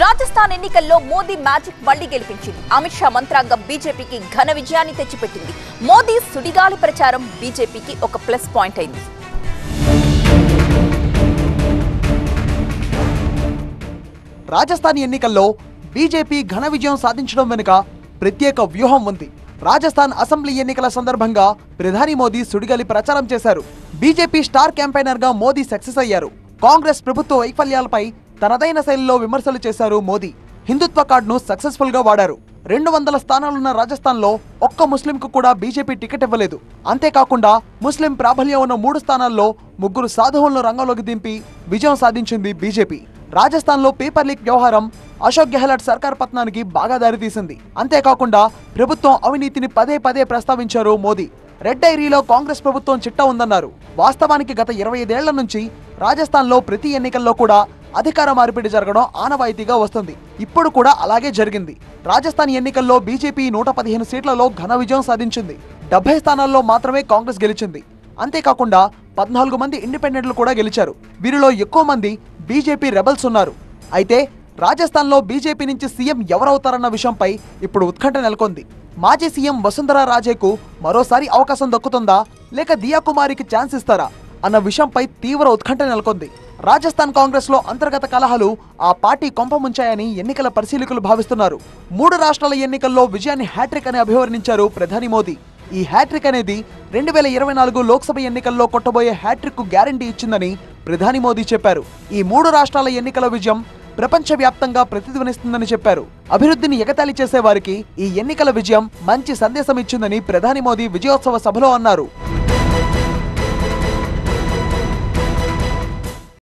రాజస్థాన్ ఎన్నికల్లో మోదీ మ్యాజిక్ మళ్లీ గెలిపించింది. అమిత్ షా మంత్రాంగం బీజేపీకి ఘన విజయాన్ని తెచ్చిపెట్టింది. మోదీ సుడిగాలి ప్రచారం బీజేపీకి ఒక ప్లస్ పాయింట్ అయింది. రాజస్థాన్ ఎన్నికల్లో బీజేపీ ఘన విజయం సాధించడం వెనుక ప్రత్యేక వ్యూహం ఉంది. రాజస్థాన్ అసెంబ్లీ ఎన్నికల సందర్భంగా ప్రధాని మోదీ సుడిగాలి ప్రచారం చేశారు. బీజేపీ స్టార్ క్యాంపెయినర్ గా మోదీ సక్సెస్ అయ్యారు. కాంగ్రెస్ ప్రభుత్వ వైఫల్యాలపై తనదైన శైలిలో విమర్శలు చేశారు మోదీ. హిందుత్వ కార్డును సక్సెస్ఫుల్ గా వాడారు. 200 స్థానాలున్న రాజస్థాన్ లో ఒక్క ముస్లింకు కూడా బీజేపీ టికెట్ ఇవ్వలేదు. అంతేకాకుండా ముస్లిం ప్రాబల్యం ఉన్న 3 స్థానాల్లో 3 సాధువులను రంగంలోకి దింపి విజయం సాధించింది బీజేపీ. రాజస్థాన్ లో పేపర్ లీక్ వ్యవహారం అశోక్ గెహ్లాట్ సర్కార్ పతనానికి బాగా దారితీసింది. అంతేకాకుండా ప్రభుత్వం అవినీతిని పదే పదే ప్రస్తావించారు మోదీ. రెడ్ డైరీలో కాంగ్రెస్ ప్రభుత్వం చిట్టా ఉందన్నారు. వాస్తవానికి గత 25 ఏళ్ల నుంచి రాజస్థాన్ లో ప్రతి ఎన్నికల్లో కూడా అధికార మార్పిడి జరగడం ఆనవాయితీగా వస్తుంది. ఇప్పుడు కూడా అలాగే జరిగింది. రాజస్థాన్ ఎన్నికల్లో బీజేపీ 115 సీట్లలో ఘన విజయం సాధించింది. 70 స్థానాల్లో మాత్రమే కాంగ్రెస్ గెలిచింది. అంతేకాకుండా 14 మంది ఇండిపెండెంట్లు కూడా గెలిచారు. వీరిలో ఎక్కువ మంది బీజేపీ రెబల్స్ ఉన్నారు. అయితే రాజస్థాన్ లో బీజేపీ నుంచి సీఎం ఎవరవుతారన్న విషయంపై ఇప్పుడు ఉత్కంఠ నెలకొంది. మాజీ సీఎం వసుంధరా రాజేకు మరోసారి అవకాశం దక్కుతుందా, లేక దియా కుమారికి ఛాన్స్ ఇస్తారా అన్న విషయంపై తీవ్ర ఉత్కంఠ నెలకొంది. రాజస్థాన్ కాంగ్రెస్ లో అంతర్గత కలహాలు ఆ పార్టీ కొంపముంచాయని ఎన్నికల పరిశీలకులు భావిస్తున్నారు. 3 రాష్ట్రాల ఎన్నికల్లో విజయాన్ని హ్యాట్రిక్ అని అభివర్ణించారు ప్రధాని మోదీ. ఈ హ్యాట్రిక్ అనేది 2024 లోక్సభ ఎన్నికల్లో కొట్టబోయే హ్యాట్రిక్ కు గ్యారంటీ ఇచ్చిందని ప్రధాని మోదీ చెప్పారు. ఈ 3 రాష్ట్రాల ఎన్నికల విజయం ప్రపంచవ్యాప్తంగా ప్రతిధ్వనిస్తుందని చెప్పారు. అభివృద్ధిని ఎగతాళి చేసే వారికి ఈ ఎన్నికల విజయం మంచి సందేశం ఇచ్చిందని ప్రధాని మోదీ విజయోత్సవ సభలో అన్నారు.